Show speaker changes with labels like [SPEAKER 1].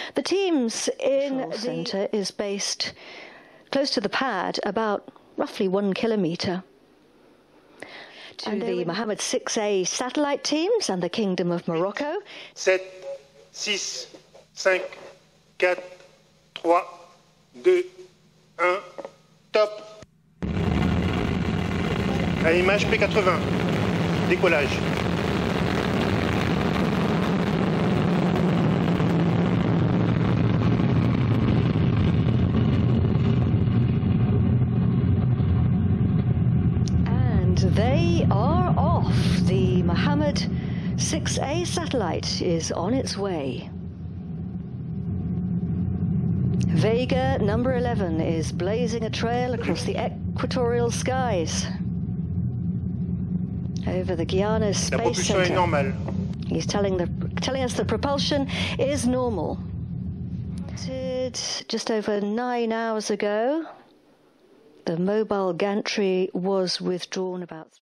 [SPEAKER 1] The teams in the centre is based close to the pad, about roughly 1 kilometre. To the Mohamed VI A satellite teams and the Kingdom of Morocco.
[SPEAKER 2] 7, 6, 5, 4, 3, 2, 1, top. À image P80, décollage.
[SPEAKER 1] They are off. The Mohamed VI A satellite is on its way. Vega number 11 is blazing a trail across the equatorial skies over the Guyana Space Center. He's telling us the propulsion is normal. Just over 9 hours ago, the mobile gantry was withdrawn about